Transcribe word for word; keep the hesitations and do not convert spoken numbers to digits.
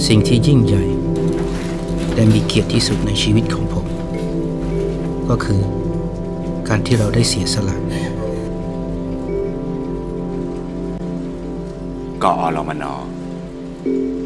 สิ่งที่ยิ่งใหญ่และมีเกียรติที่สุดในชีวิตของผมก็คือการที่เราได้เสียสละกอรมน